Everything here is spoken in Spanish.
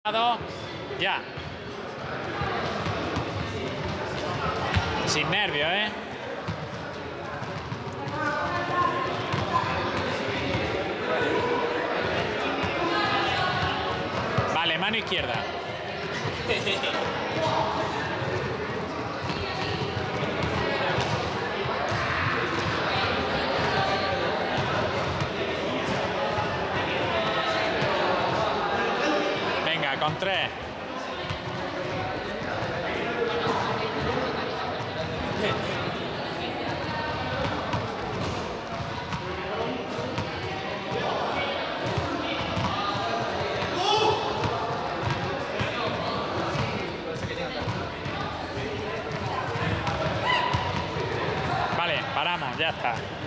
Ya. Sin nervios, ¿eh? Vale, mano izquierda. Venga, con 3. Vale, paramos, ya está.